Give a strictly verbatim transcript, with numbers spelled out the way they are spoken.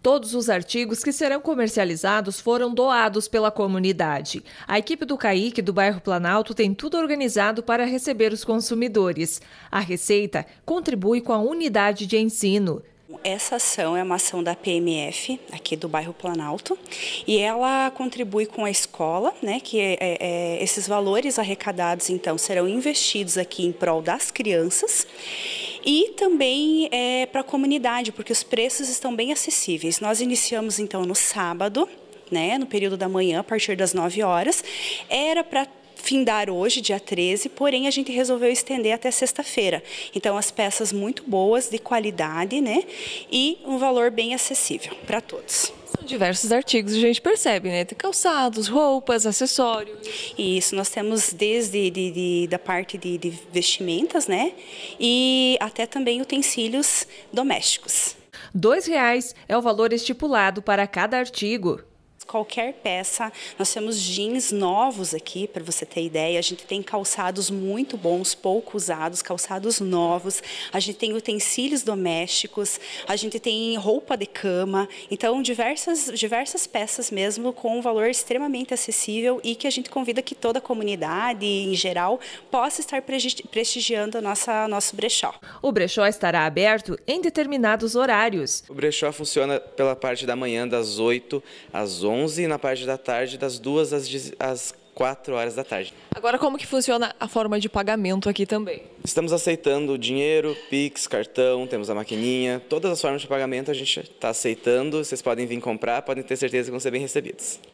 Todos os artigos que serão comercializados foram doados pela comunidade. A equipe do CAIC do bairro Planalto tem tudo organizado para receber os consumidores. A receita contribui com a unidade de ensino. Essa ação é uma ação da P M F, aqui do bairro Planalto, e ela contribui com a escola, né, que é, é, esses valores arrecadados, então, serão investidos aqui em prol das crianças e também é, para a comunidade, porque os preços estão bem acessíveis. Nós iniciamos, então, no sábado, né, no período da manhã, a partir das nove horas, era para findar hoje, dia treze, porém a gente resolveu estender até sexta-feira. Então, as peças muito boas, de qualidade, né? E um valor bem acessível para todos. São diversos artigos, a gente percebe, né? Tem calçados, roupas, acessórios. Isso, nós temos desde de, de, da parte de, de vestimentas, né? E até também utensílios domésticos. Dois reais é o valor estipulado para cada artigo. Qualquer peça, nós temos jeans novos aqui, para você ter ideia, a gente tem calçados muito bons, pouco usados, calçados novos, a gente tem utensílios domésticos, a gente tem roupa de cama, então diversas, diversas peças mesmo com um valor extremamente acessível e que a gente convida que toda a comunidade, em geral, possa estar prestigiando a nossa, nosso brechó. O brechó estará aberto em determinados horários. O brechó funciona pela parte da manhã, das oito às onze, e na parte da tarde, das duas às quatro horas da tarde. Agora, como que funciona a forma de pagamento aqui também? Estamos aceitando dinheiro, Pix, cartão, temos a maquininha, todas as formas de pagamento a gente está aceitando. Vocês podem vir comprar, podem ter certeza que vão ser bem recebidos.